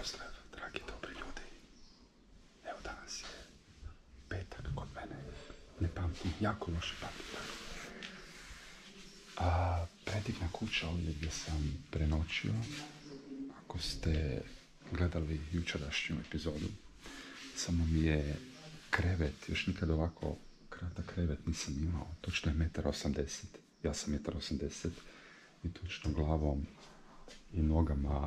pozdrav, dragi dobri ljudi. Evo danas je petak kod mene. Ne pamtim, jako loše pamtim. Predivna kuća ovdje gdje sam prenoćio. Ako ste gledali jučerašnju epizodu, samo mi je krevet, još nikad ovako kratak krevet nisam imao. Točno je 1,80 m. Ja sam 1,80 m i točno glavom i nogama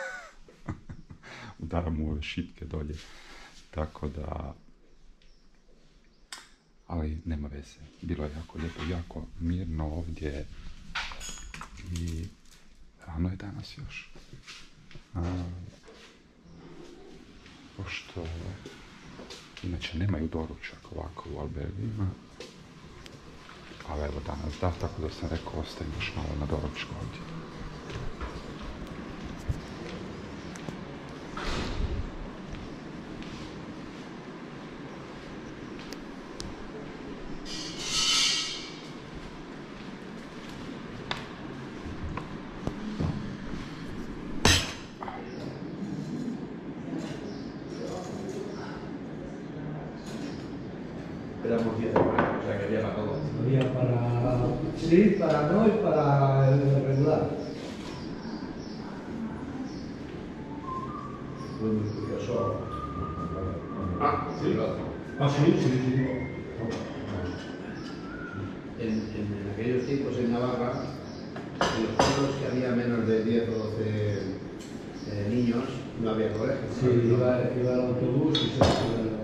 udaram u ove šipke dolje. Tako da... Ali nema veze. Bilo je jako lijepo, jako mirno ovdje. I rano je danas još. Pošto inače nemaju doručak ovako u albergima. Ali evo danas da, tako da sam rekao ostajem još malo na doručku ovdje. Éramos 10 hermanos, o sea que había para todos. Había para... Sí, para no y para el regular. Fue muy curioso. Ah, sí, lo otro. Ah, sí, sí, sí. En aquellos tiempos en Navarra, en los pueblos que había menos de 10 o 12 niños, no había colegio. Sí, iba el autobús y se iba.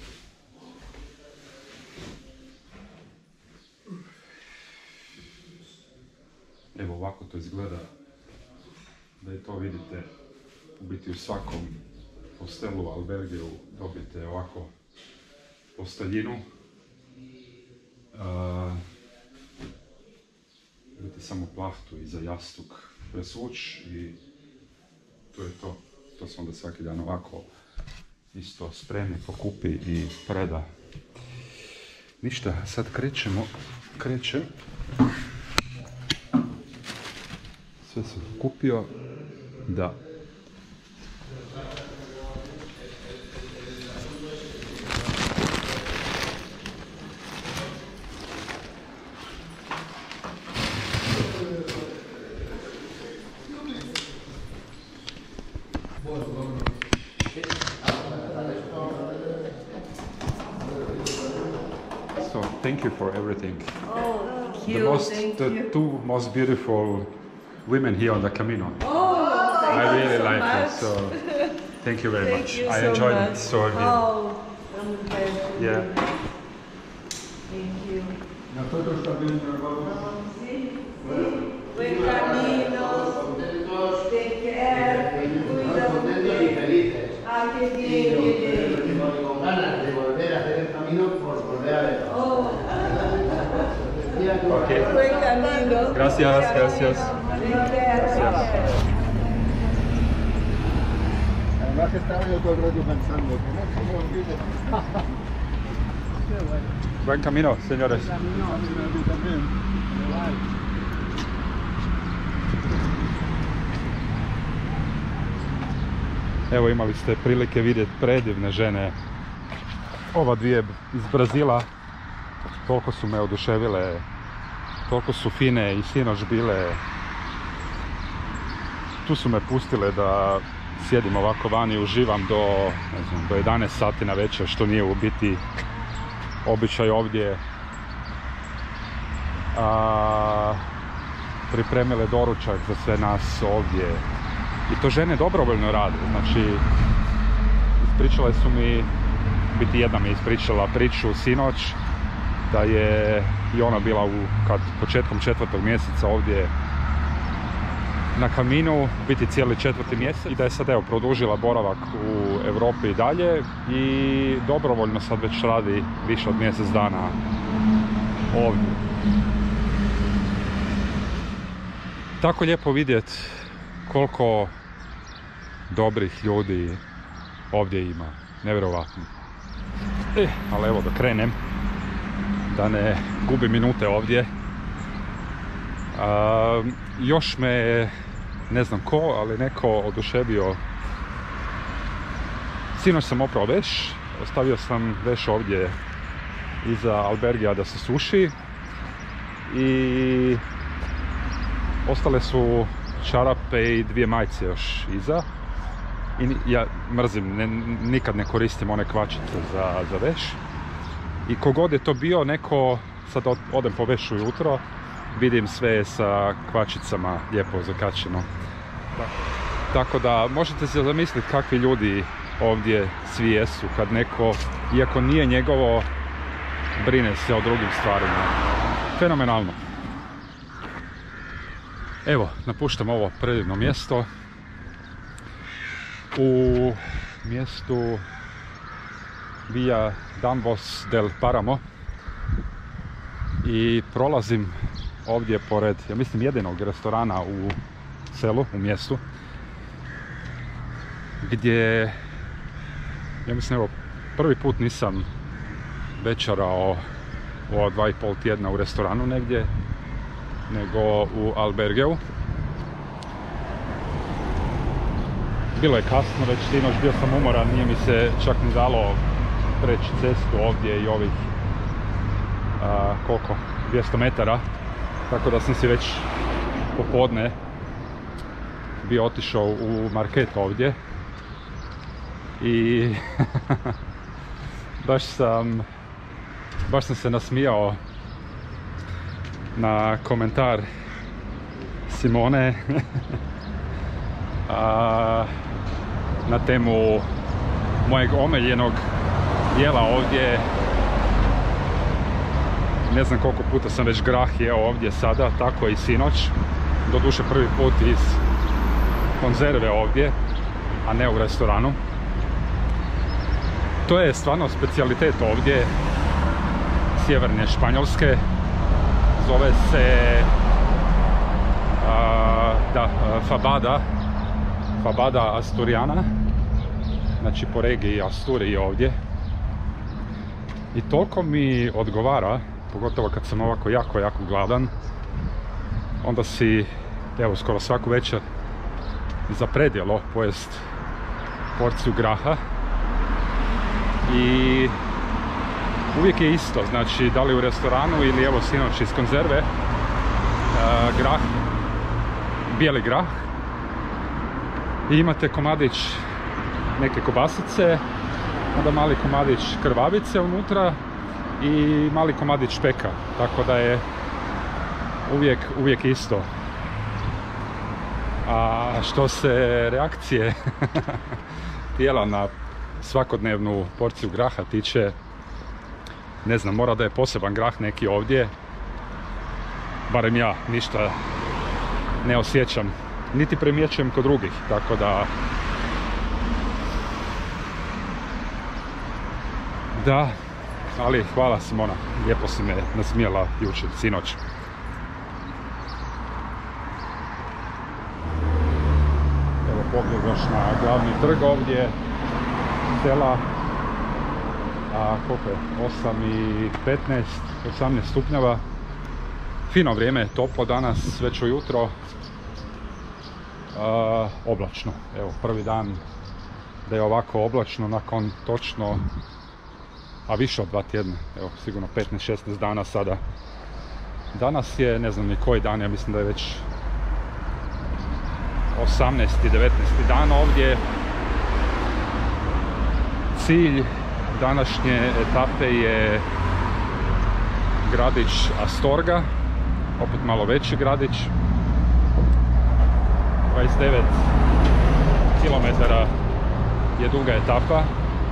Evo ovako to izgleda, da je to vidite, u biti u svakom hostelu, albergiju dobite ovako posteljinu. Vidite samo plahtu i za jastuk presvuć i to je to. To se onda svaki dan ovako isto spremi, pokupi i preda. Ništa, sad krećem. Sve sam kupio, da. So, thank you for everything. Oh, thank you. The two most beautiful women here on the Camino. Oh, thank I really you so like much. it, so thank you very Thank much. you I so enjoyed much. it so deep. Oh, I'm pleasure. Yeah. Thank you. Nosotros también nos vamos. Sí, buen camino. Take care. Contentos y felices. Ah, qué bien, qué bien. Y con ganas de volver a hacer el camino por volver a verlo. Oh, Okay. buen camino. Gracias, gracias. Take care. Además estaba yo todo el rato pensando, ¿cómo olvides? Qué bueno. Buen camino, señores. Camino, a mí también. Igual. Evo imali ste prilike vidjeti predivne žene. Ova dvije iz Brazila. Toliko su me oduševile. Toliko su fine i sinoć bile. Tu su me pustile da sjedim ovako vani i uživam do 11 sati na večer, što nije u biti običaj ovdje. Pripremile doručak za sve nas ovdje. I to žene dobrovoljno rade. Znači, ispričale su mi, biti jedna mi je ispričala priču sinoć, da je i ona bila početkom 4. mjeseca ovdje na Caminu, biti cijeli 4. mjesec i da je sad evo produžila boravak u Europi i dalje i dobrovoljno sad već radi više od mjesec dana ovdje. Tako lijepo vidjeti koliko dobrih ljudi ovdje ima, nevjerovatno. Ali evo da krenem, da ne gubim minute ovdje. Još me, ne znam ko, ali neko oduševio Sinoć sam oprao veš, ostavio sam veš ovdje iza albergija da se suši i ostale su čarape i 2 majice još iza. I ja mrzim, nikad ne koristim one kvačice za veš. I kogod je to bio, neko, sad odem po veš ujutro, vidim sve sa kvačicama lijepo zakačeno. Tako da možete se zamisliti kakvi ljudi ovdje svi jesu kad neko, iako nije njegovo, brine se o drugim stvarima. Fenomenalno. Evo, napuštam ovo predivno mjesto. U mjestu Via Dambos del Paramo i prolazim ovdje pored, ja mislim, jedinog restorana u selu, u mjestu, gdje, ja mislim, evo, prvi put nisam večerao u ova 2,5 tjedna u restoranu negdje, nego u albergeu. Bilo je kasno, već sinoć, bio sam umoran, nije mi se čak ni dalo preći cestu ovdje i ovih, koliko, 200 metara, tako da sam si već popodne bio otišao u market ovdje i baš sam se nasmijao na komentar Simone na temu mojeg omiljenog jela ovdje. Ne znam koliko puta sam već grah jeo ovdje sada, tako i sinoć. Doduše prvi put iz konzerve ovdje, a ne u restoranu. To je stvarno specijalitet ovdje, sjeverne Španjolske. Zove se Fabada Asturiana, znači po regiji Asturiji ovdje. I toliko mi odgovara, pogotovo kad sam ovako jako gladan, onda si, evo, skoro svaku večer za predjelo pojest porciju graha. I uvijek je isto, znači da li u restoranu ili evo sinoć iz konzerve, grah, bijeli grah, i imate komadić neke kobasice, onda mali komadić krvavice unutra i mali komadić špeka, tako da je uvijek isto. A što se reakcije tijela na svakodnevnu porciju graha tiče, ne znam, mora da je poseban grah neki ovdje, barem ja ništa ne osjećam, niti primjećujem kod drugih, tako da da, ali hvala Simona, lijepo si me nasmijala jučer, sinoć. Evo pogled još na glavni trg ovdje sela, a koliko je, 8:15, 18 stupnjeva, fino vrijeme, toplo danas, već ujutro, oblačno, evo prvi dan da je ovako oblačno nakon točno, a više od 2 tjedna, evo sigurno 15-16 dana sada. Danas je, ne znam ni koji dan, ja mislim da je već 18. 19. dan ovdje. Cilj današnje etape je gradić Astorga, opet malo veći gradić, 29 km je duga etapa.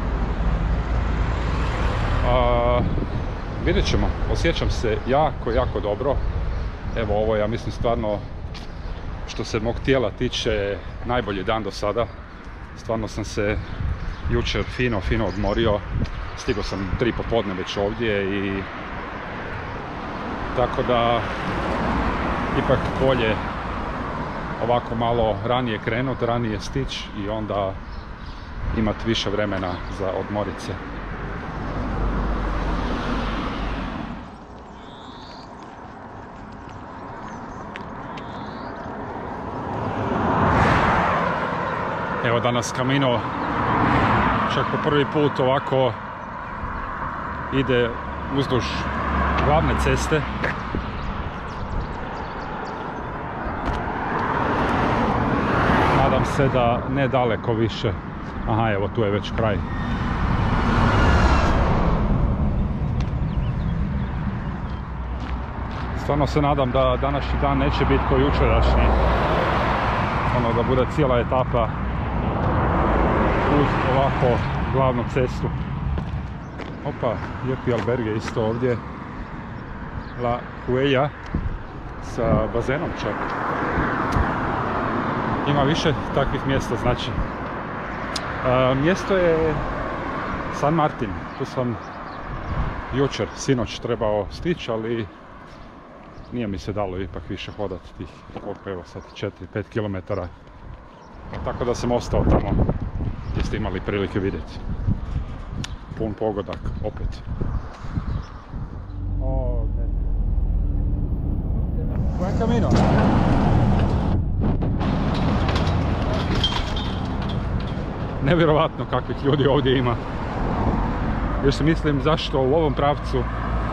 Vidjet ćemo, osjećam se jako dobro. Evo, ovo ja mislim stvarno, što se mog tijela tiče, najbolji dan do sada. Stvarno sam se jučer fino odmorio, stigao sam 3 popodne već ovdje i tako da ipak bolje ovako malo ranije krenut, ranije stići i onda imati više vremena za odmorit se. Evo danas Camino Čak po prvi put ovako ide uzduž glavne ceste. Nadam se da ne daleko više. Aha, evo tu je već kraj. Stvarno se nadam da današnji dan neće biti kao jučerašnji. Ono, da bude cijela etapa uz ovako glavnu cestu. Opa, lijepi alberge isto ovdje. La Huella sa bazenom čak. Ima više takvih mjesta, znači. Mjesto je San Martin. Tu sam jučer, sinoć trebao stići, ali nije mi se dalo ipak više hodati tih, koliko evo sad, 4-5 km. Tako da sam ostao tamo, gdje ste imali prilike vidjeti. Pun pogodak, opet. Buen camino. Nevjerovatno kakvih ljudi ovdje ima. Još se mislim zašto u ovom pravcu,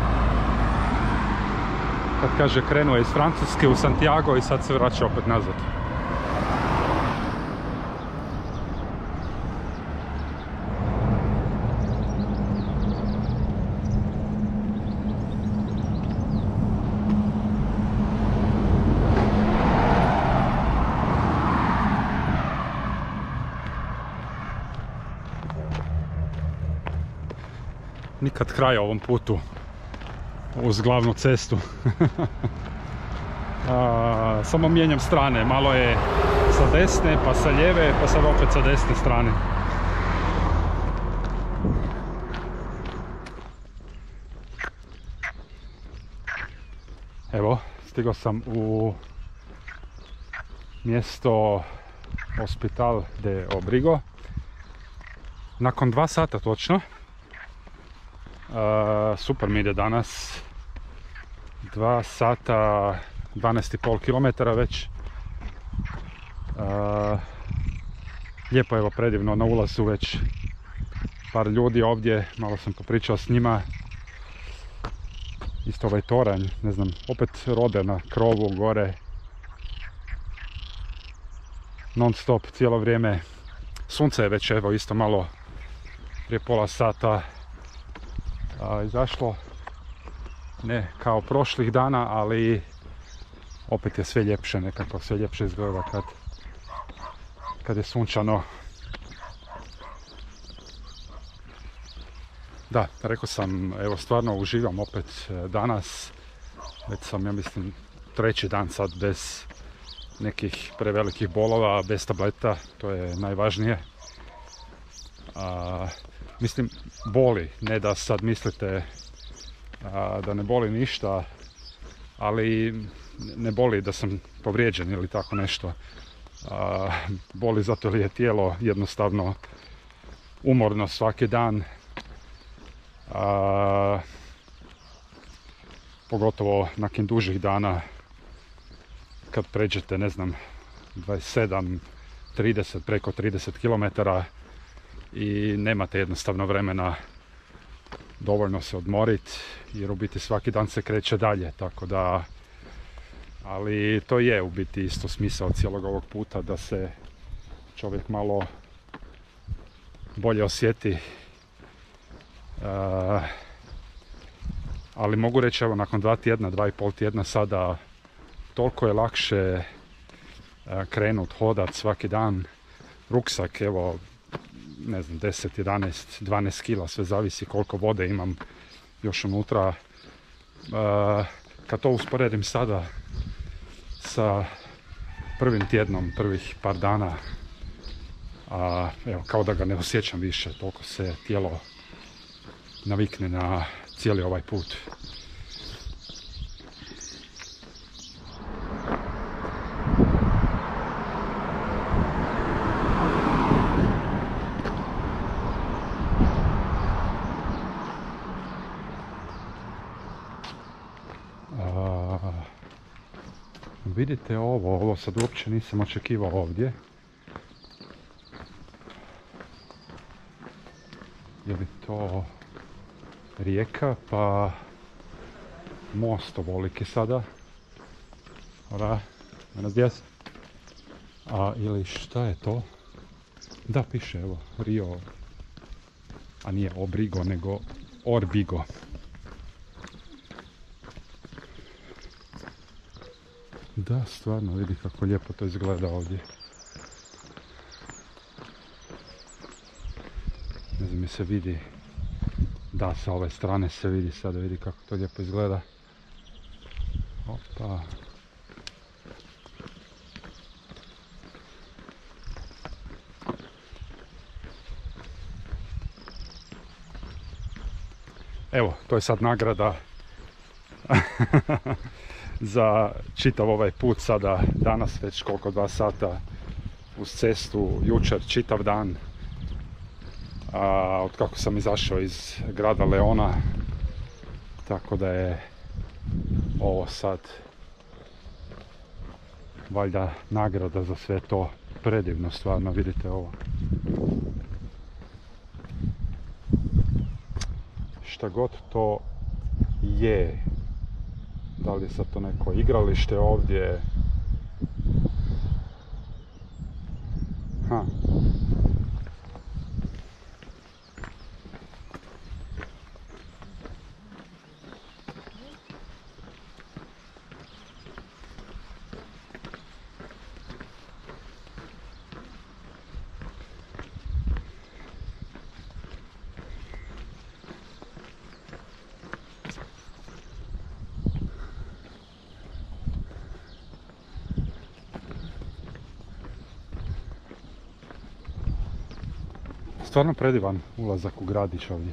kad kaže krenuo je iz Francuske u Santiago i sad se vraća opet nazad. Nikad kraja ovom putu uz glavnu cestu. Samo mijenjam strane, malo je sa desne, pa sa lijeve, pa sad opet sa desne strane. Evo, stigao sam u mjesto Hospital de Obrigo. Nakon 2 sata točno. Super mi ide danas. 2 sata 12,5 km već. Lijepo, evo, predivno, na ulazu već par ljudi ovdje, malo sam popričao s njima. Isto ovaj toranj, ne znam, opet rode na krovu gore. Non stop, cijelo vrijeme. Sunce je već, evo, isto malo prije pola sata izašlo. Ne kao prošlih dana, ali opet je sve ljepše, nekako sve ljepše izgleda kad je sunčano. Da, rekao sam, evo, stvarno uživam opet danas. Već sam, ja mislim, 3. dan sad bez nekih prevelikih bolova, bez tableta, to je najvažnije. Mislim, boli, ne da sad mislite da ne boli ništa, ali ne boli da sam povrijeđen ili tako nešto. Boli zato jer je tijelo jednostavno umorno svaki dan. Pogotovo nakon dužih dana kad pređete, ne znam, 27, 30, preko 30 km i nemate jednostavno vremena dovoljno se odmoriti, jer u biti svaki dan se kreće dalje, tako da, ali to je u biti isto smisao cijelog ovog puta, da se čovjek malo bolje osjeti. Ali mogu reći, evo, nakon 2 tjedna, 2,5 tjedna sada, toliko je lakše krenut, hodat svaki dan. Ruksak, evo, ne znam, 10, 11, 12 kila, sve zavisi koliko vode imam još unutra. Kad to usporedim sada sa prvim tjednom, prvih par dana, evo, kao da ga ne osjećam više, toliko se tijelo navikne na cijeli ovaj put. Vidite ovo sad uopće nisam očekivao ovdje. je li to rijeka, pa most ovoliki sada. Hola, buenos días. Ili šta je to? Da, piše, evo, Rio, a nije Obrigo, nego Orbigo. Da, stvarno, vidi kako lijepo to izgleda ovdje. Ne znam, mi se vidi. Da, sa ove strane se vidi, sada vidi kako to lijepo izgleda. Opa. Evo, to je sad nagrada za čitav ovaj put sada, danas već koliko 2 sata uz cestu, jučer čitav dan. Od kako sam izašao iz grada Leona, tako da je ovo sad valjda nagrada za sve to. Predivno, stvarno, vidite ovo. Šta god to je, da li je sad to neko igralište ovdje, stvarno predivan ulazak u gradić ovdje.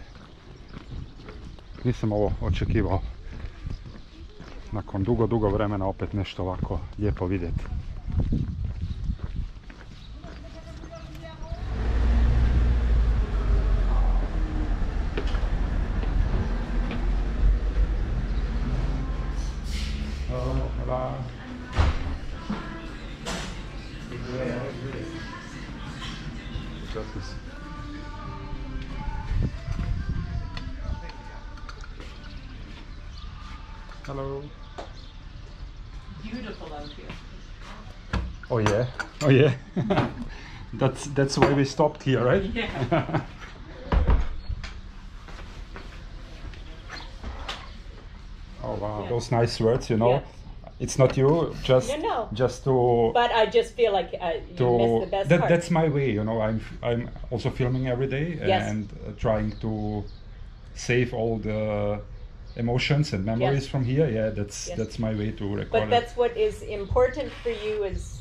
Nisam ovo očekivao. Nakon dugo vremena opet nešto ovako lijepo vidjeti. Hola. Hello. Beautiful out here. Oh yeah, oh yeah. That's why we stopped here, right? Yeah. Oh wow, Yeah. those nice words, you know. Yeah. It's not you, just No. just to But I just feel like you missed the best part. that's my way, you know. I'm also filming every day Yes. and trying to save all the emotions and memories Yes. from here. Yeah, that's Yes. that's my way to record But it. that's what is important for you is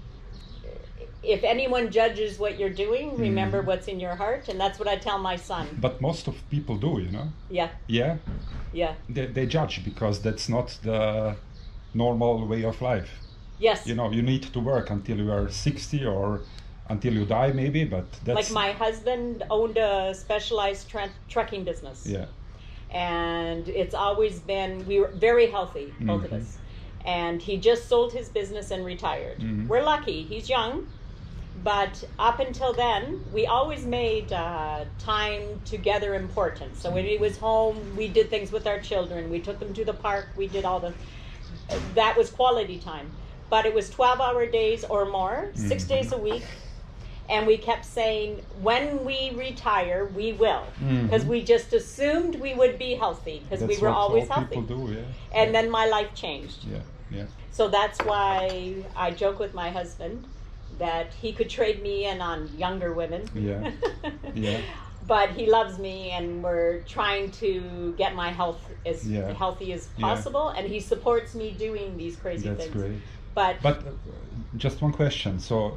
if anyone judges what you're doing, remember what's in your heart, and that's what I tell my son. But most of people do, you know. Yeah, Yeah, yeah. they judge because that's not the normal way of life. Yes. You know, you need to work until you are 60 or until you die maybe, but that's... Like my husband owned a specialized trucking business. Yeah. And it's always been, we were very healthy, both of us. And he just sold his business and retired. We're lucky, he's young. But up until then, we always made time together important. So when he was home, we did things with our children. We took them to the park. We did all the... That was quality time. But it was 12-hour days or more, 6 days a week. And we kept saying, when we retire, we will. Because we just assumed we would be healthy. Because we were always healthy. People do, yeah. And then my life changed. Yeah, yeah. So that's why I joke with my husband that he could trade me in on younger women. Yeah, yeah. But he loves me, and we're trying to get my health as Yeah. healthy as Yeah. possible. And he supports me doing these crazy That's things. great. But Just one question. So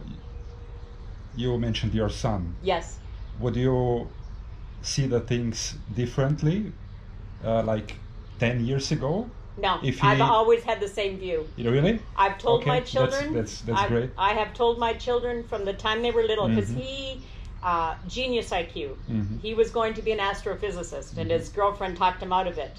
you mentioned your son. yes, Would you see the things differently, like 10 years ago? no, If I've he- always had the same view. Really? I've told Okay, my that's- children. that's great. I have told my children from the time they were little because he, genius IQ. He was going to be an astrophysicist, and his girlfriend talked him out of it.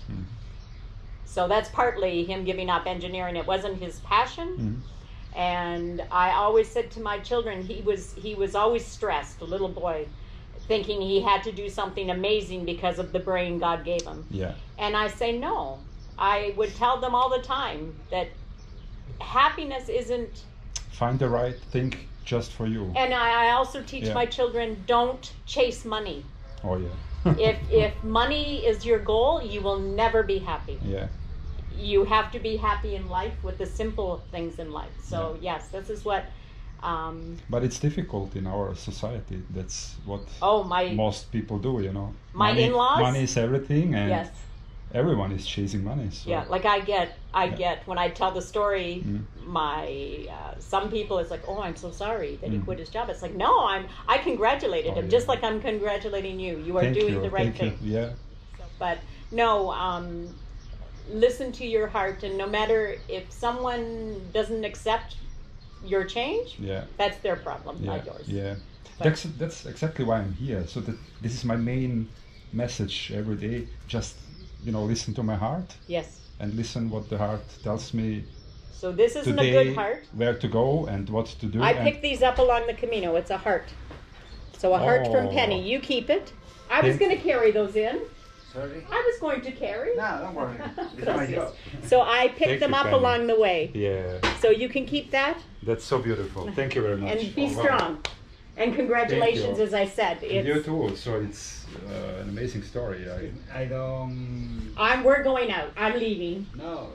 So that's partly him giving up engineering. It wasn't his passion. And I always said to my children, he was always stressed, a little boy. thinking he had to do something amazing because of the brain God gave him. Yeah. And I say no. I would tell them all the time that happiness isn't. Find the right thing just for you. And I also teach Yeah. my children, don't chase money. Oh yeah. If money is your goal, you will never be happy. Yeah. You have to be happy in life with the simple things in life. So yes, this is what. But it's difficult in our society. That's what My most people do, you know. My money, in-laws? Money is everything, and yes. everyone is chasing money. So. Yeah, like I get when I tell the story, my some people it's like, oh, I'm so sorry that he quit his job. It's like, no, I congratulated him just like I'm congratulating you. You are Thank doing you, the right thank thing. you. Yeah. But no, listen to your heart, and no matter if someone doesn't accept your change, that's their problem, not yours. Yeah. But That's exactly why I'm here. So that this is my main message every day. Just listen to my heart. Yes. And listen what the heart tells me. So this isn't today, a good heart. Where to go and what to do. I picked these up along the Camino. It's a heart. So a heart from Penny. You keep it. I was going to carry those in. Sorry? I was going to carry. No, don't worry. It's my job. So I picked Thank them you, up Penny. along the way. Yeah. So you can keep that. That's so beautiful. Thank you very much. And be Oh, wow. strong. And congratulations, you. as I said. And you too. So it's an amazing story. I don't... We're going out. I'm leaving. No,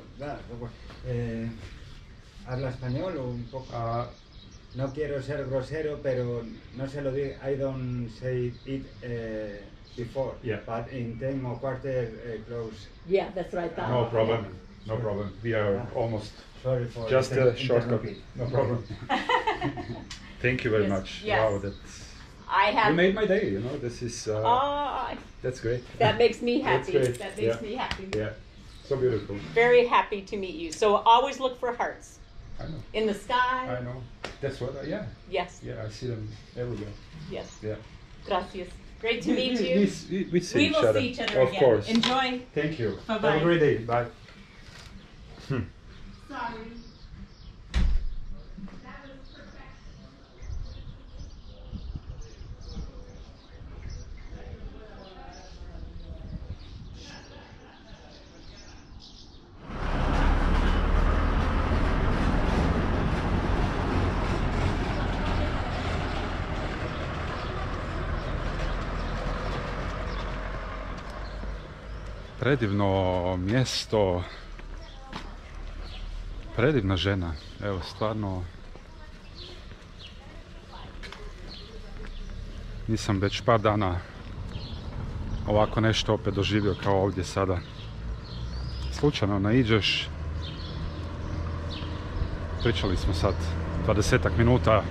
habla español o un poco. No quiero ser grosero, pero no se lo digo. I don't say it before. Yeah. But in 10 or quarter close. Yeah, that's what I thought. No problem. No problem. We are almost Sorry for just a shortcut. interrupting. No problem. Thank you very Yes, much. yes. Wow, that's I have. you made my day. This is that's great. That makes me That's happy. great. That makes me happy. Yeah, so beautiful. Very happy to meet you. So always look for hearts I know. in the sky. I know. That's what. Yes. Yeah, I see them everywhere. Yes. Yeah. Gracias. Great to meet you. We see We each will other. see each other Of again. course. Enjoy. Thank you. Bye-bye. Have a great day. Bye. Sorry. Predivno mjesto, predivna žena, evo stvarno nisam već par dana ovako nešto opet doživio kao ovdje sada. Slučajno naiđeš, pričali smo sad 20-ak minuta,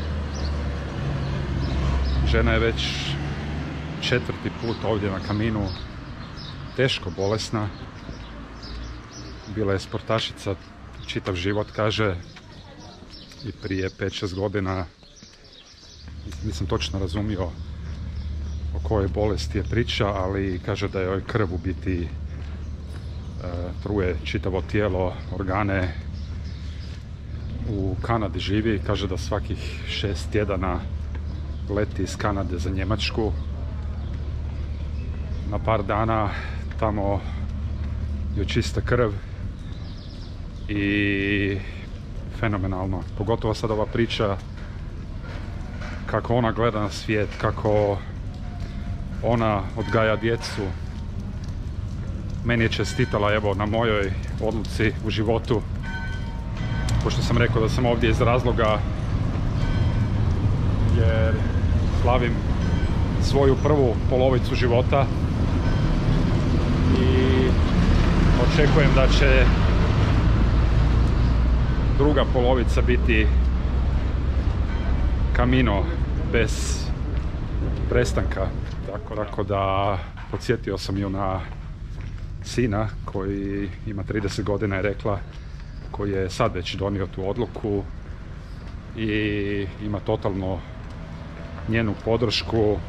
žena je već 4. put ovdje na Caminu, teško bolesna, bila je sportašica čitav život, kaže, i prije 5-6 godina nisam točno razumio o kojoj bolesti je priča, ali kaže da joj krv u biti truje čitavo tijelo, organe. U Kanadi živi, kaže da svakih 6 tjedana leti iz Kanade za Njemačku na par dana, tamo joj čiste krv i fenomenalno. Pogotovo sad ova priča kako ona gleda na svijet, kako ona odgaja djecu. Meni je čestitala evo na mojoj odluci u životu, pošto sam rekao da sam ovdje iz razloga jer slavim svoju prvu polovicu života i očekujem da će druga polovica biti Camino bez prestanka. Tako da podsjetio sam ju na sina koji ima 30 godina, je rekla, koji je sad već donio tu odluku i ima totalno njenu podršku.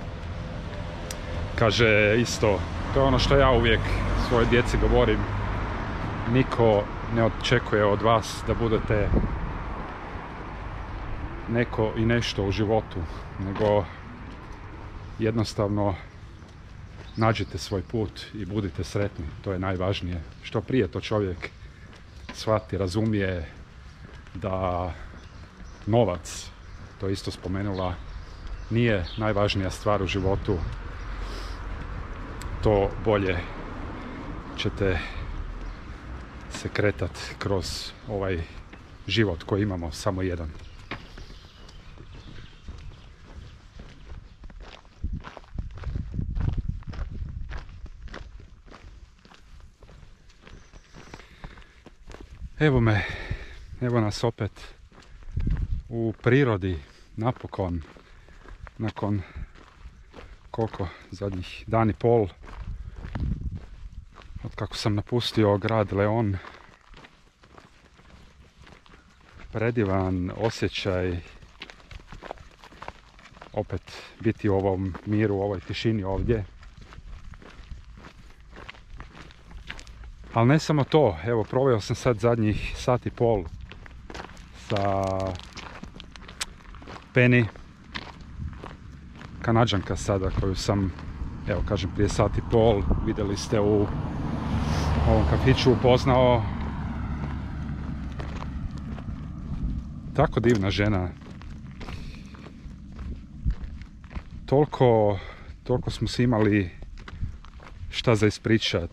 Kaže isto, to je ono što ja uvijek svoje djeci govorim, niko ne očekuje od vas da budete neko i nešto u životu, nego jednostavno nađite svoj put i budite sretni, to je najvažnije. Što prije to čovjek shvati, razumije da novac, to je isto spomenula, nije najvažnija stvar u životu, to bolje ćete se kretati kroz ovaj život koji imamo, samo jedan. Evo nas opet u prirodi, napokon, nakon koliko, zadnjih dan i pol, od kako sam napustio grad Leon. Predivan osjećaj opet biti u ovom miru, u ovoj tišini ovdje. Ali ne samo to, evo proveo sam sad zadnjih sat i pol sa Penny, Kanađanka sada koju sam, evo kažem, prije sat i pol vidjeli ste u ovom kafiću upoznao. Tako divna žena. Toliko smo si imali šta za ispričat.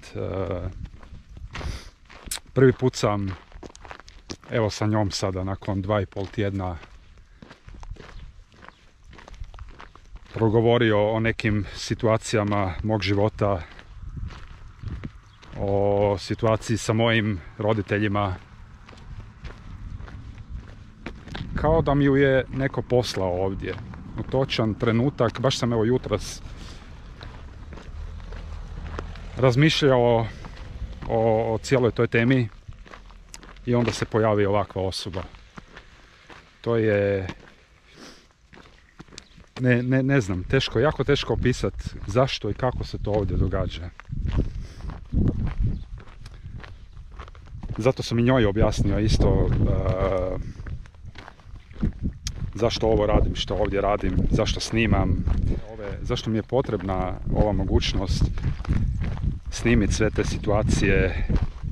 Prvi put sam, evo sa njom sada, nakon 2,5 tjedna, progovorio o nekim situacijama mog života, o situaciji sa mojim roditeljima. Kao da mi ju je neko poslao ovdje. U točan trenutak, baš sam evo jutros razmišljao o cijeloj toj temi i onda se pojavi ovakva osoba. To je, ne znam, jako teško opisati zašto i kako se to ovdje događa. Zato sam i njoj objasnio isto zašto ovo radim, što ovdje radim, zašto snimam, zašto mi je potrebna ova mogućnost snimiti sve te situacije.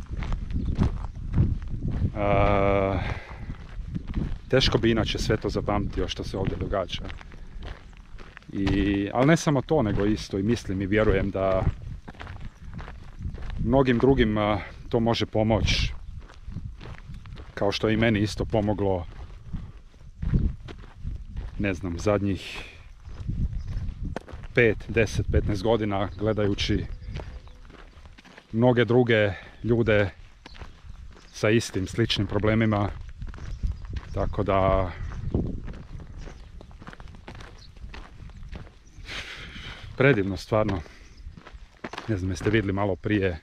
Teško bi inače sve to zapamtio što se ovdje događa. Ali ne samo to, nego isto i mislim i vjerujem da mnogim drugim to može pomoći, kao što je i meni isto pomoglo, ne znam, zadnjih 5, 10, 15 godina gledajući mnoge druge ljude sa istim, sličnim problemima. Tako da predivno, stvarno. Ne znam, jeste vidjeli malo prije,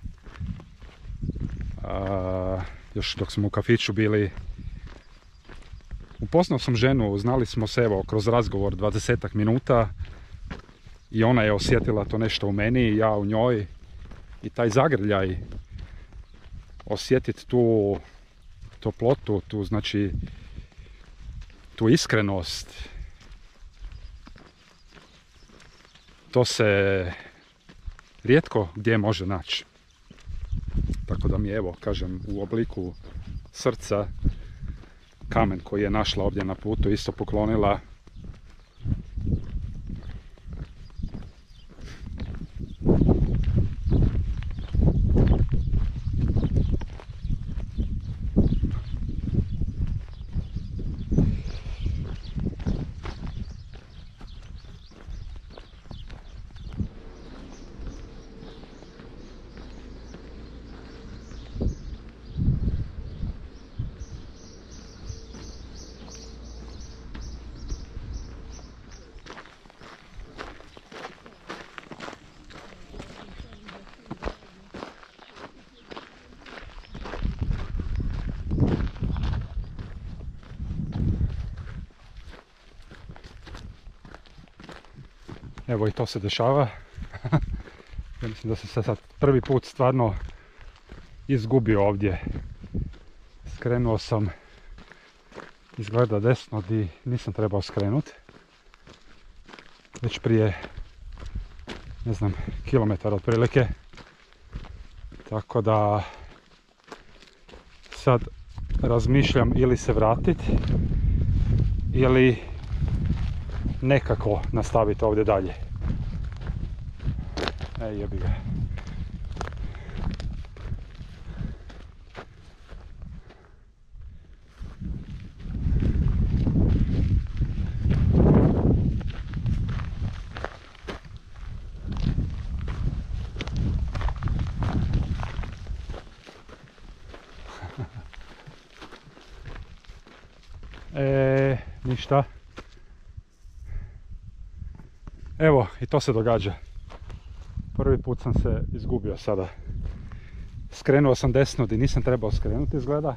još dok smo u kafiću bili, upoznao sam ženu, znali smo se evo kroz razgovor 20 minuta i ona je osjetila to nešto u meni i ja u njoj. I taj zagrljaj, osjetiti tu toplotu, znači tu iskrenost, to se rijetko gdje može naći. Tako da mi je, evo, kažem, u obliku srca kamen koji je našla ovdje na putu isto poklonila. Evo i to se dešava. Ja mislim da sam se sad prvi put stvarno izgubio ovdje. Skrenuo sam izgleda desno gdje nisam trebao skrenuti. Već prije ne znam, kilometar otprilike. Tako da sad razmišljam ili se vratiti ili nekako nastaviti ovdje dalje. Jebi ga. Ništa. Evo, i to se događa. Prvi put sam se izgubio sada. Skrenuo sam desno gdje nisam trebao skrenuti, izgleda.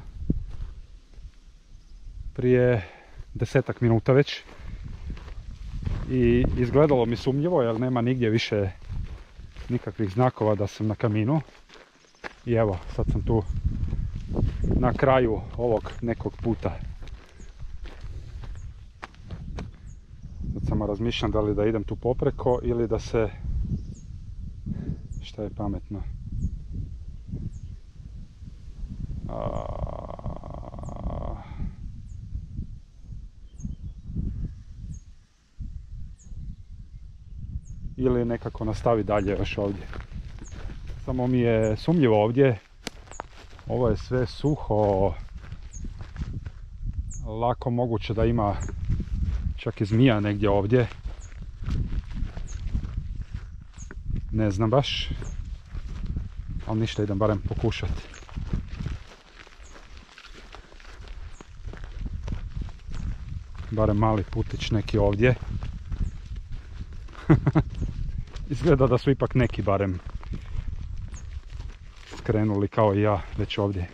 Prije 10 minuta već. I izgledalo mi sumnjivo jer nema nigdje više nikakvih znakova da sam na kaminu. I evo, sad sam tu na kraju ovog nekog puta. Sad samo razmišljam da li da idem tu popreko ili da se... Šta je pametno? Ili nekako nastavi dalje još ovdje. Samo mi je sumnjivo ovdje. Ovo je sve suho. Lako moguće da ima čak i zmija negdje ovdje. Ne znam baš. Ali ništa, idem barem pokušati. Barem mali putić neki ovdje. Izgleda da su ipak neki barem skrenuli kao i ja već ovdje.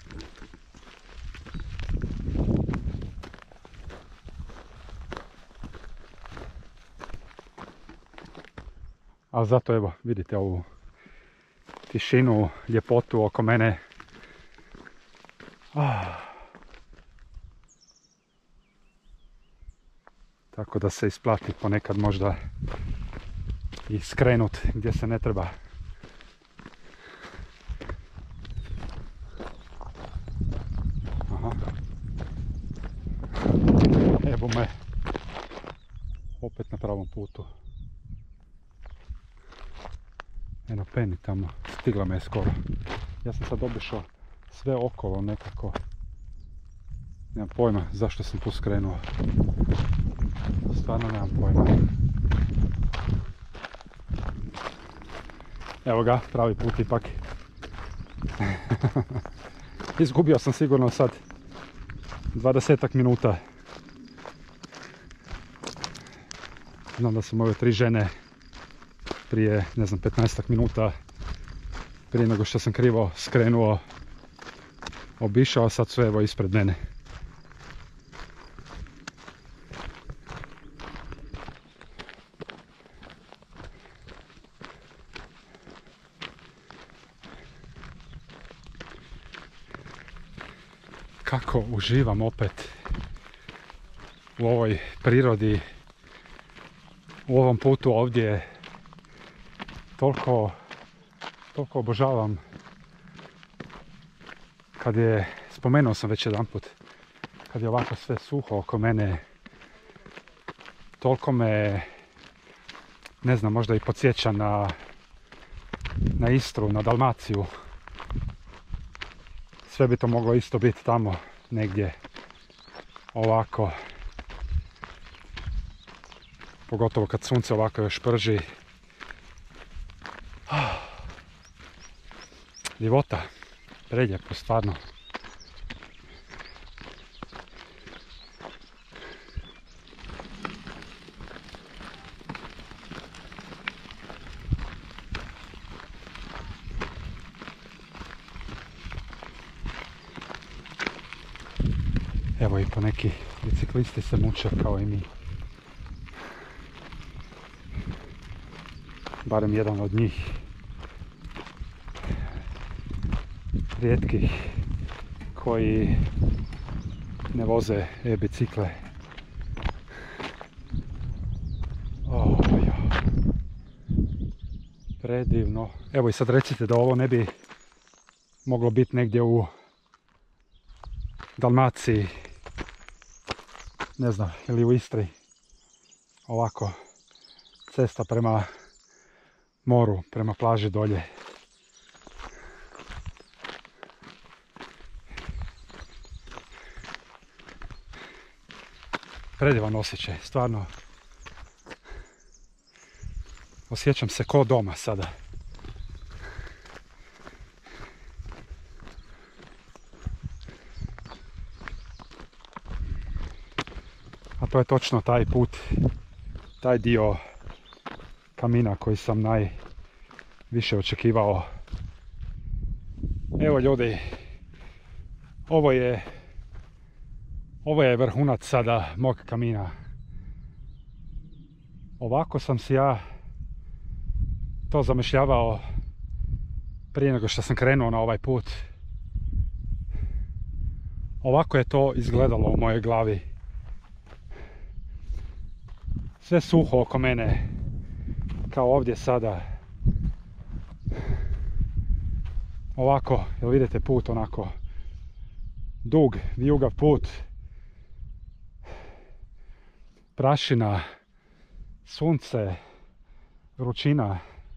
A zato evo, vidite ovu tišinu, ljepotu oko mene. Tako da se isplati ponekad možda i skrenut gdje se ne treba. Aha. Evo me. Opet na pravom putu. Eno Penny tamo. Stigla me je skoro. Ja sam sad obišao sve okolo nekako. Nemam pojma zašto sam tu skrenuo. Stvarno nemam pojma. Evo ga, pravi put ipak. Izgubio sam sigurno sad 20 minuta. Znam da sam ove 3 žene prije, ne znam, 15 minuta prije nego što sam krivo skrenuo obišao, sad su evo ispred mene. Kako uživam opet u ovoj prirodi, u ovom putu ovdje. Toliko obožavam kad je, spomenuo sam već jedan put, kad je ovako sve suho oko mene, toliko me, ne znam, možda i podsjeća na Istru, na Dalmaciju. Sve bi to moglo isto biti tamo negdje ovako. Pogotovo kad sunce ovako još prži. Ljepota, prelijepo, stvarno. Evo i po neki biciklisti se muče kao i mi. Barem jedan od njih. Rijetkih koji ne voze e-bicikle. Predivno. Evo i sad recite da ovo ne bi moglo biti negdje u Dalmaciji, ne znam, ili u Istri. Ovako, cesta prema moru, prema plaži dolje. Predivan osjećaj, stvarno. Osjećam se ko doma sada. A to je točno taj put, taj dio kamina koji sam najviše očekivao. Evo ljudi, ovo je vrhunac sada mog kamina. Ovako sam si ja to zamišljavao prije nego što sam krenuo na ovaj put. Ovako je to izgledalo u mojoj glavi. Sve suho oko mene, kao ovdje sada. Ovako, jel vidite put onako dug, vijugav put. Prašina, sunce, vrućina.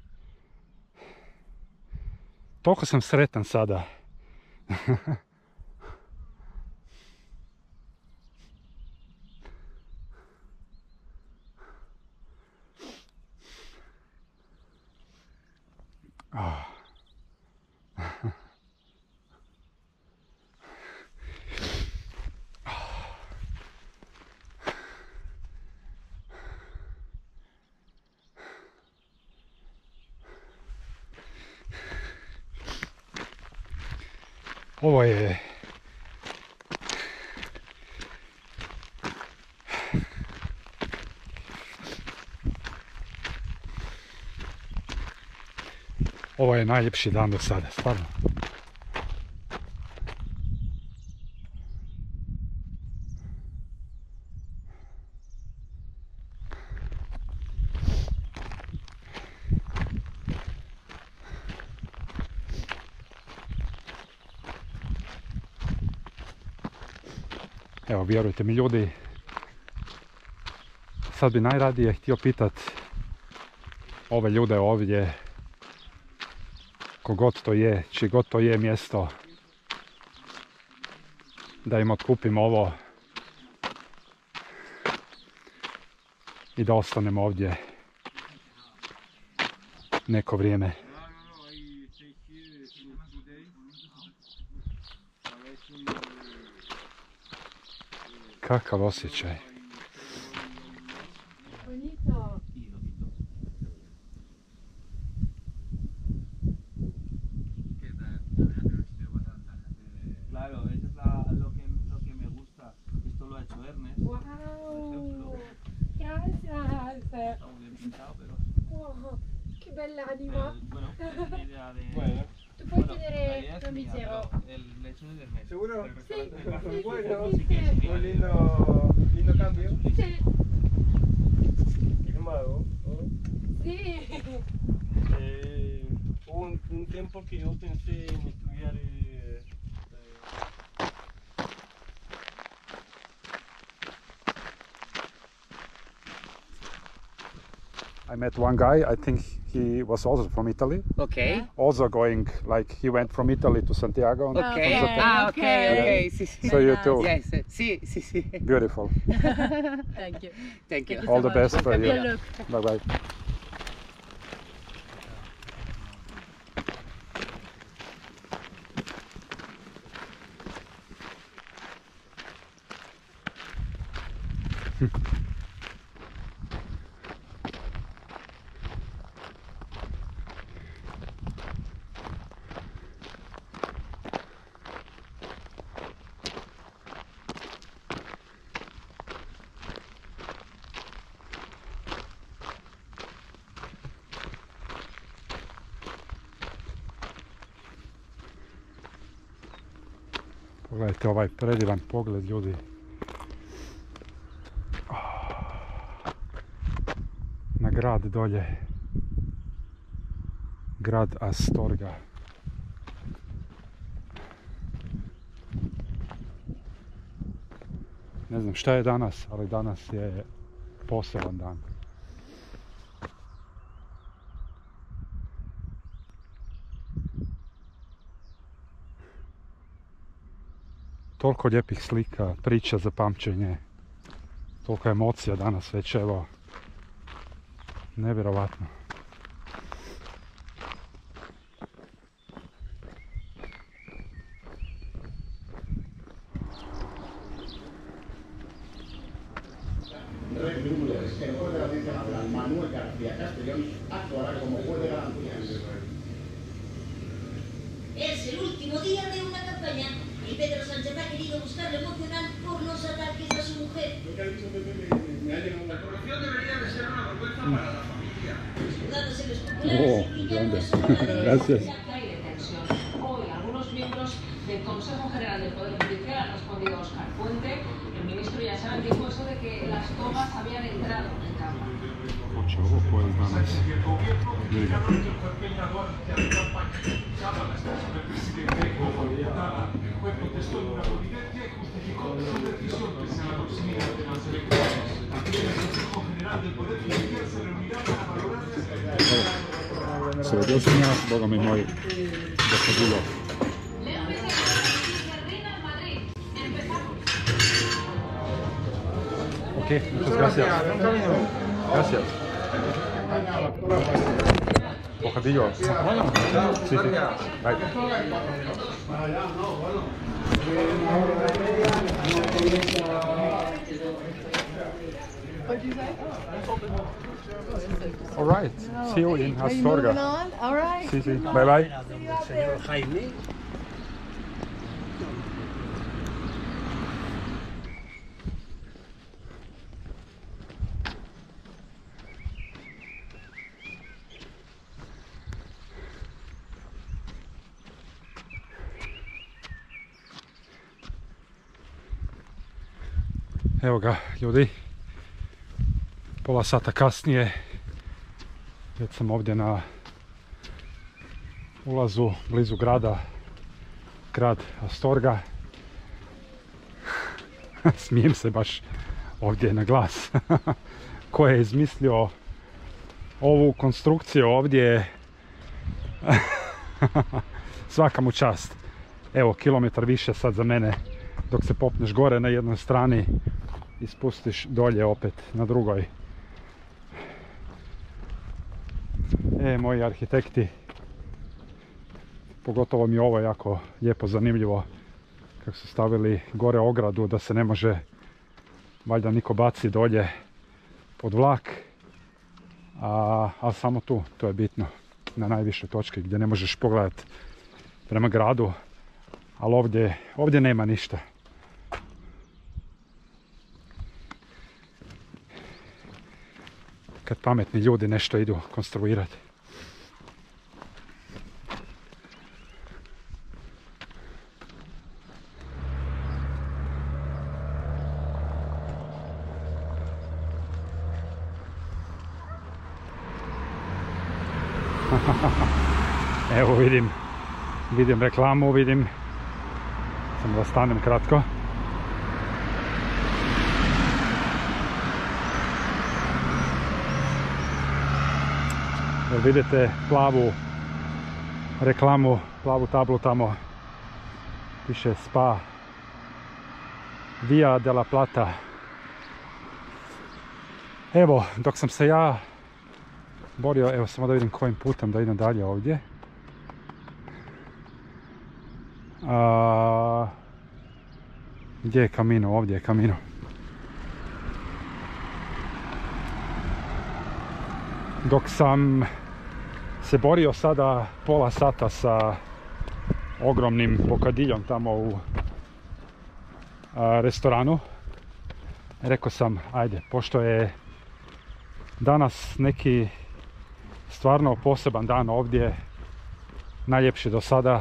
Toliko sam sretan sada. Ovo je najljepši dan do sada, stvarno. Evo, vjerujte mi ljudi, sad bi najradije htio pitat ove ljude ovdje, kogod to je, čiji god to je mjesto, da im otkupim ovo i da ostanem ovdje neko vrijeme. Kakav osjećaj. Che bella anima. Bueno, tu puoi chiedere lo misero. ¿Seguro? Sí, Bueno, sí, sí. un lindo cambio. Sí. Qué mago, ¿no? Sí. Hubo un tiempo que yo pensé en estudiar I met one guy, I think he was also from Italy. Okay. Also going, like, he went from Italy to Santiago. Okay. Okay. Okay. Sí, sí. So you too. Yes. Sí, sí, sí. Beautiful. Thank you. Thank you. All the best for you. Good luck. Bye bye. Pogledajte ovaj predivan pogled, ljudi. Na grad dolje. grad Astorga. Ne znam šta je danas, ali danas je poseban dan. Toliko lijepih slika, priča za pamćenje, toliko emocija danas već, evo, nevjerovatno. Manuel García Castellón actuará como juez de garantía. Es el último día de una campaña y Pedro Sánchez ha querido buscarlo emocional por los ataques a su mujer. La corrupción debería de ser una vergüenza para la familia. Escudándose los populares y brillando sobre la Gracias. Hay detención. Hoy algunos miembros del Consejo General del Poder Judicial han respondido a Óscar Puente. El ministro ya sabe dijo eso de que las togas habían entrado en Cámara. Hoće ovo pojest danas. Sredio sam ja, boga mi moj, da se bilo. Ok, muchas gracias. Gracias. Bocadillo. Sí, sí. Bye. All right. See you in Astorga. All right. Sí, sí. Bye bye. Señor Jaime. Evo ga, ljudi, pola sata kasnije, već sam ovdje na ulazu blizu grada, grad Astorga. Smijem se baš ovdje na glas. Ko je izmislio ovu konstrukciju ovdje, svaka mu čast. Evo, kilometar više sad za mene, dok se popneš gore na jednoj strani i spustiš dolje opet na drugoj. Moji arhitekti, pogotovo mi je ovo jako lijepo zanimljivo, kako su stavili gore ogradu da se ne može valjda niko baci dolje pod vlak, a samo tu, to je bitno, na najvišoj točki gdje ne možeš pogledati prema gradu, ali ovdje nema ništa. Kad pametni ljudi nešto idu konstruirati. Evo vidim reklamu, samo da stanem kratko. Vidite plavu reklamu, plavu tablu tamo, piše Spa Via de la Plata. Evo, dok sam se ja borio, evo samo da vidim kojim putem da idem dalje ovdje. Gdje je Camino? Ovdje je Camino. Dok sam se borio sada pola sata sa ogromnim bokadiljom tamo u restoranu, rekao sam, ajde, pošto je danas neki stvarno poseban dan ovdje, najljepši do sada,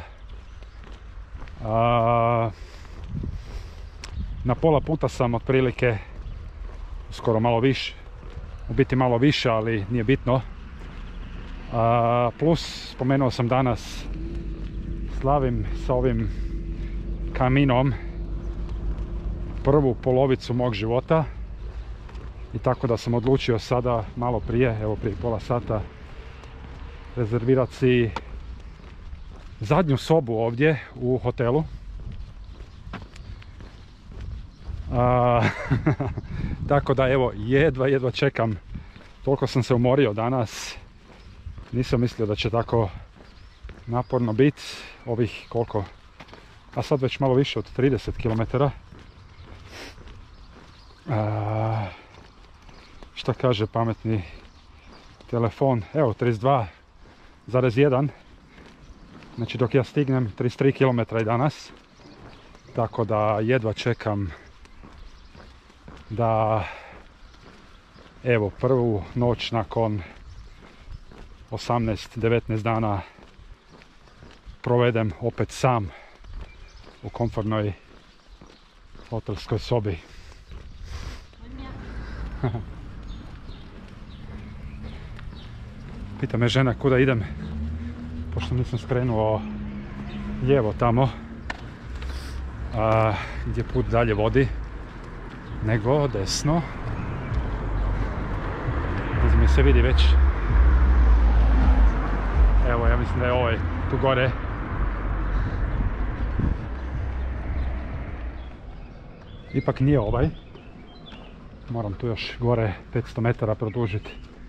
na pola puta sam otprilike, skoro malo više, u biti malo više, ali nije bitno, Plus, spomenuo sam danas, slavim sa ovim kaminom prvu polovicu mog života. I tako da sam odlučio sada, malo prije, evo prije pola sata, rezervirati si zadnju sobu ovdje u hotelu. Tako da evo, jedva čekam. Toliko sam se umorio danas. Nisam mislio da će tako naporno biti. Ovih koliko? A sad već malo više od 30 km. Šta kaže pametni telefon? Evo, 32,1. Znači dok ja stignem 33 km i danas. Tako da jedva čekam da evo prvu noć nakon 18-19 dana provedem opet sam u komfornoj hotelskoj sobi. Pita me žena kuda idem, pošto nisam skrenuo lijevo tamo gdje put dalje vodi, nego desno. Mi se vidi već. Evo, ja mislim da je ovaj tu gore. Ipak nije ovaj. Moram tu još gore 500 metara produžiti.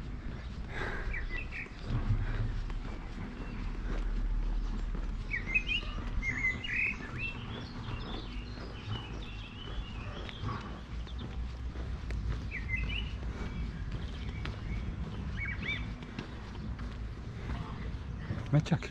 Mečak.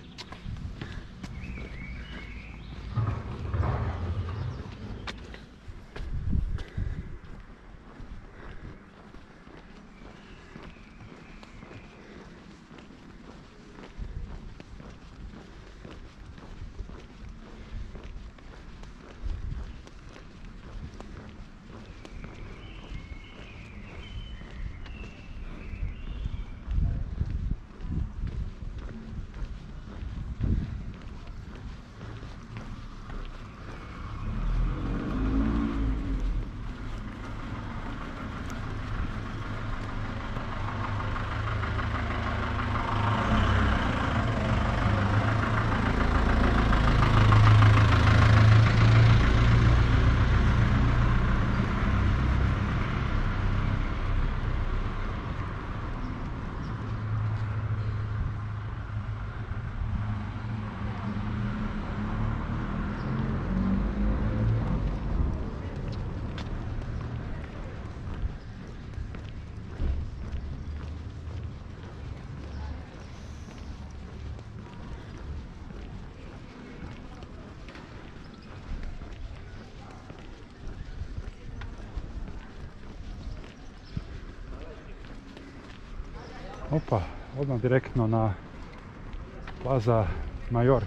Opa, odmah direktno na Plaza Mayor.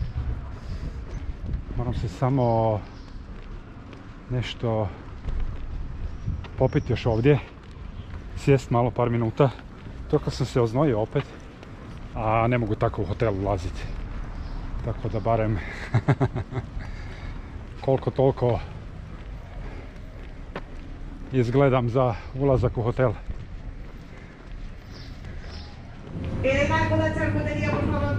Moram se samo nešto popiti još ovdje, sjest malo par minuta. Toliko sam se oznojio opet, a ne mogu tako u hotel ulaziti. Tako da barem koliko toliko izgledam za ulazak u hotel. ¿Con la charcutería, por favor?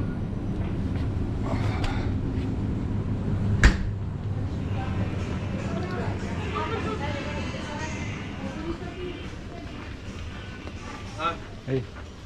Hey.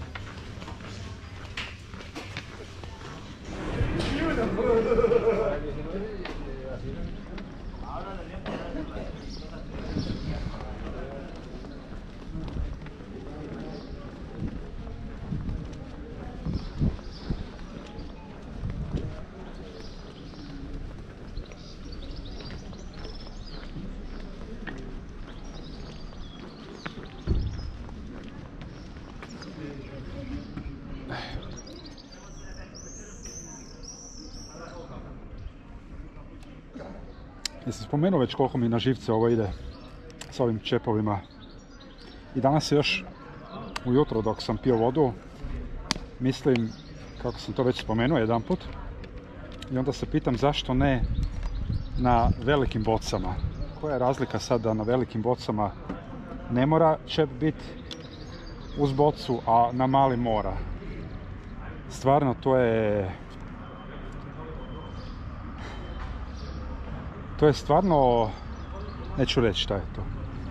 Jesam spomenuo već koliko mi na živce ovo ide s ovim čepovima. I danas još ujutro dok sam pio vodu mislim, kako sam to već spomenuo jedan put, i onda se pitam zašto ne na velikim bocama. Koja je razlika sad da na velikim bocama ne mora čep biti uz bocu, a na mali mora? Stvarno to je stvarno, neću reći šta je to.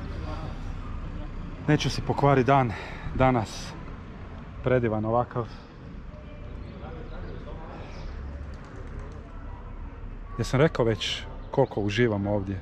Neću si pokvari dan danas, predivan ovakav. Ja sam rekao već koliko uživam ovdje.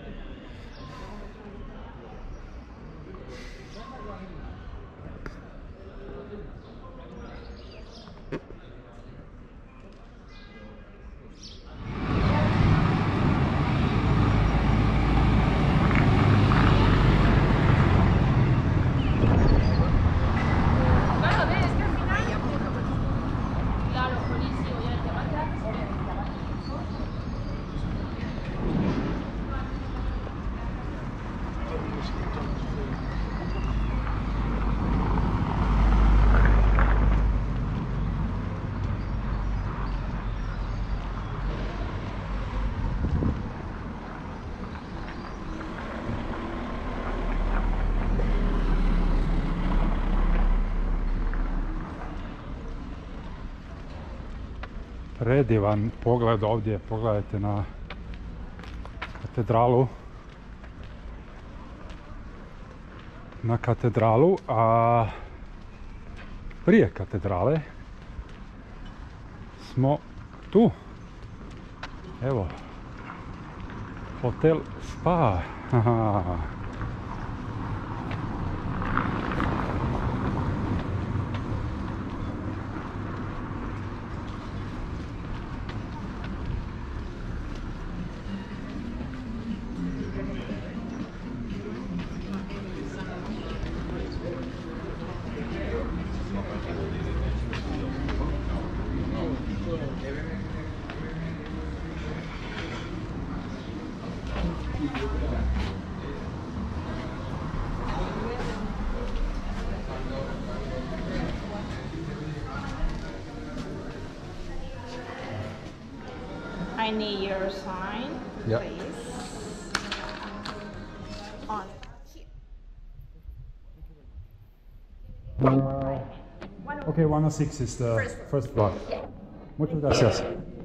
Predivan pogled ovdje, pogledajte na katedralu. Na katedralu, a prije katedrale smo tu. Evo, hotel Spa. I need your sign, Yep. please. On here. Okay, 106 is the first floor. Muchas gracias.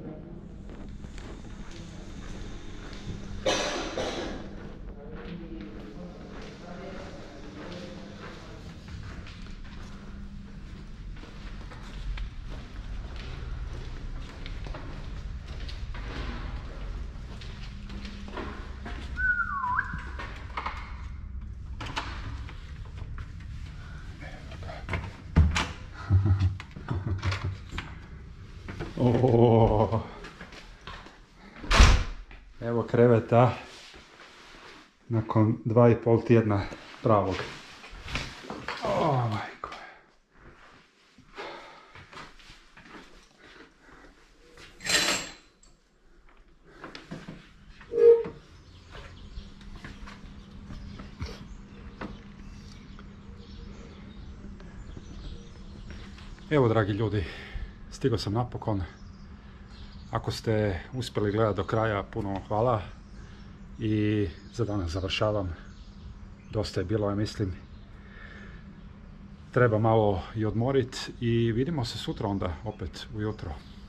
Evo kreveta nakon 2,5 tjedna pravog. Majko. Evo, dragi ljudi, stigao sam napokon. Ako ste uspjeli gledati do kraja, puno vam hvala. I za danas završavam. Dosta je bilo, ja mislim. Treba malo i odmoriti i vidimo se sutra onda opet ujutro.